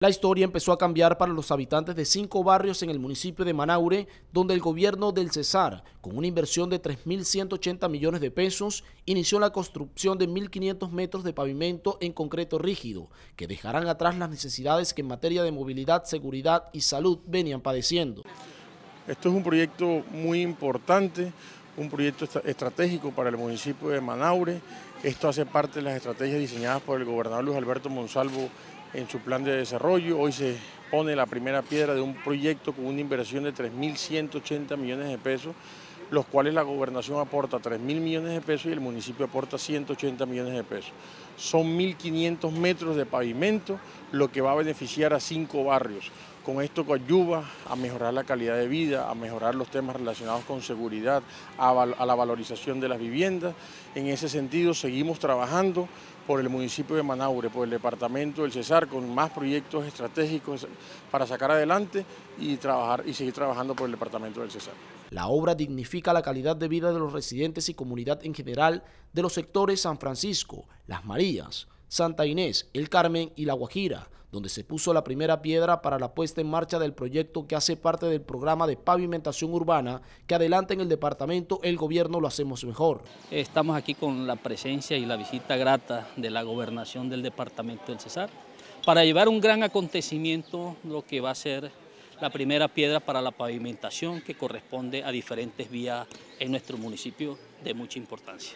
La historia empezó a cambiar para los habitantes de 5 barrios en el municipio de Manaure, donde el gobierno del Cesar, con una inversión de 3.180 millones de pesos, inició la construcción de 1.500 metros de pavimento en concreto rígido, que dejarán atrás las necesidades que en materia de movilidad, seguridad y salud venían padeciendo. Esto es un proyecto muy importante, un proyecto estratégico para el municipio de Manaure. Esto hace parte de las estrategias diseñadas por el gobernador Luis Alberto Monsalvo en su plan de desarrollo. Hoy se pone la primera piedra de un proyecto con una inversión de 3.180 millones de pesos, los cuales la gobernación aporta 3.000 millones de pesos y el municipio aporta 180 millones de pesos. Son 1.500 metros de pavimento, lo que va a beneficiar a 5 barrios. Con esto coadyuva a mejorar la calidad de vida, a mejorar los temas relacionados con seguridad, a la valorización de las viviendas. En ese sentido seguimos trabajando por el municipio de Manaure, por el departamento del Cesar, con más proyectos estratégicos para sacar adelante y seguir trabajando por el departamento del Cesar. La obra dignifica la calidad de vida de los residentes y comunidad en general de los sectores San Francisco, Las Marías, Santa Inés, El Carmen y La Guajira, donde se puso la primera piedra para la puesta en marcha del proyecto que hace parte del programa de pavimentación urbana que adelanta en el departamento El Gobierno Lo Hacemos Mejor. Estamos aquí con la presencia y la visita grata de la gobernación del departamento del Cesar para llevar un gran acontecimiento, lo que va a ser la primera piedra para la pavimentación que corresponde a diferentes vías en nuestro municipio de mucha importancia.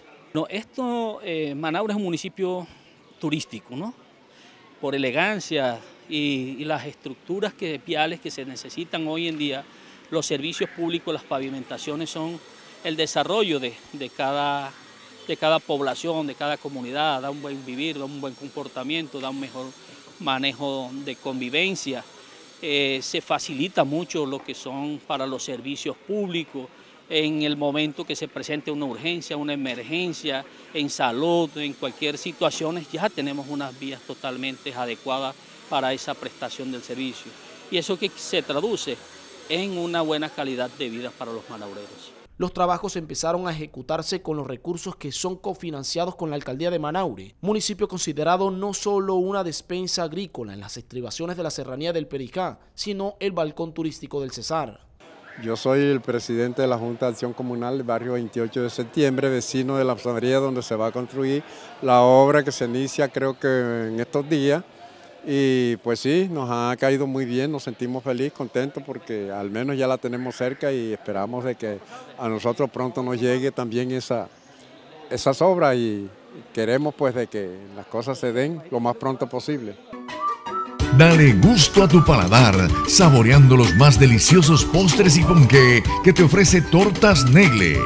Manaure es un municipio turístico, ¿no? Por elegancia y las estructuras viales que se necesitan hoy en día, los servicios públicos, las pavimentaciones son el desarrollo de cada población, de cada comunidad, da un buen vivir, da un buen comportamiento, da un mejor manejo de convivencia. Se facilita mucho lo que son para los servicios públicos en el momento que se presente una urgencia, una emergencia, en salud, en cualquier situación, ya tenemos unas vías totalmente adecuadas para esa prestación del servicio. Y eso que se traduce en una buena calidad de vida para los manaureros. Los trabajos empezaron a ejecutarse con los recursos que son cofinanciados con la alcaldía de Manaure, municipio considerado no solo una despensa agrícola en las estribaciones de la serranía del Pericá, sino el balcón turístico del Cesar. Yo soy el presidente de la Junta de Acción Comunal del barrio 28 de septiembre, vecino de la Absadería, donde se va a construir la obra que se inicia creo que en estos días. Y pues sí, nos ha caído muy bien, nos sentimos felices, contentos porque al menos ya la tenemos cerca y esperamos de que a nosotros pronto nos llegue también esas obras y queremos pues de que las cosas se den lo más pronto posible. Dale gusto a tu paladar, saboreando los más deliciosos postres y ponqué que te ofrece Tortas Negle.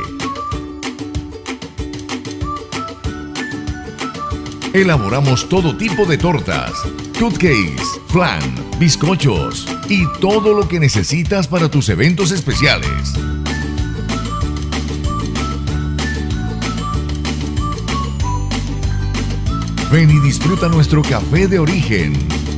Elaboramos todo tipo de tortas, cupcakes, flan, bizcochos y todo lo que necesitas para tus eventos especiales. Ven y disfruta nuestro café de origen.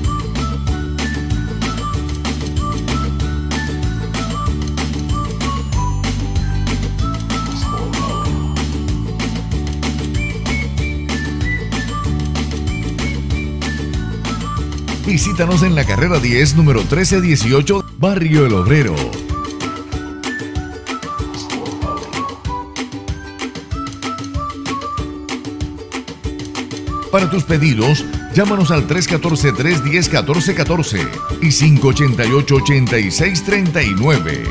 Visítanos en la carrera 10, número 1318, Barrio El Obrero. Para tus pedidos, llámanos al 314-310-1414 y 588-8639.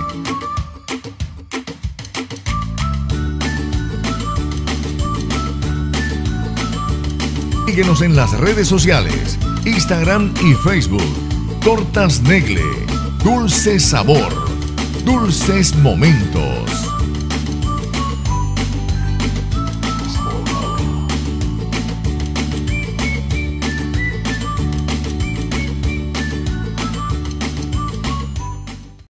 Síguenos en las redes sociales, Instagram y Facebook. Tortas Negle, dulce sabor, dulces momentos.